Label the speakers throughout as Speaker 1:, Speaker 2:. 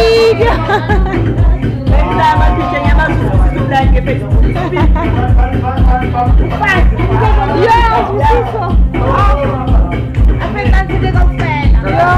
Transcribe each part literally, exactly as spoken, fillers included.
Speaker 1: video.
Speaker 2: Next time I'm teaching you about to do that in Facebook.
Speaker 1: Yeah, Busiso.
Speaker 3: Aspetta, ti devo fare.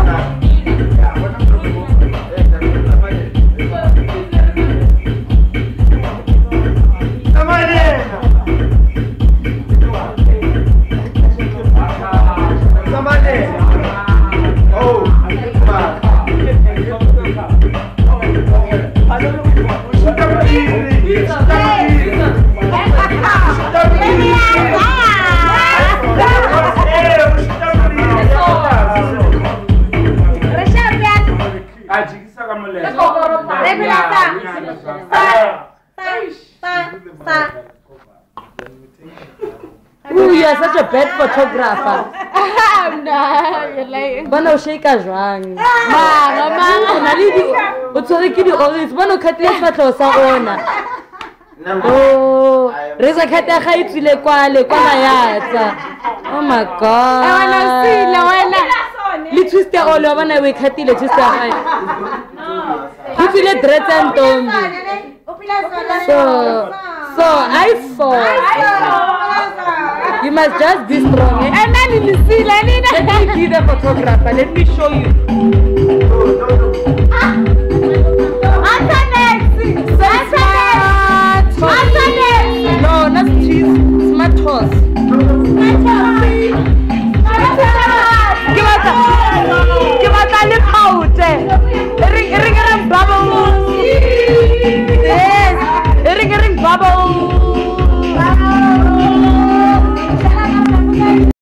Speaker 1: Ooh, you are such a bad photographer.
Speaker 3: Nah, you're lying.
Speaker 1: Bona o shake jwang.
Speaker 3: Mama, mama.
Speaker 1: Na le di o tsore ke di orange. Bona o khatile sefatlo sa ona. Oh, reza khata ga itsile kwale kwa yatsa. Oh my god.
Speaker 3: I wanna see la wena.
Speaker 1: Le twiste o lo bana we khatile twiste ga. Itsile dreads and tombi. So, so I fall. You must just be strong. Eh?
Speaker 3: And then you see, let me
Speaker 1: be the photographer. Let me show you.
Speaker 3: I can't see.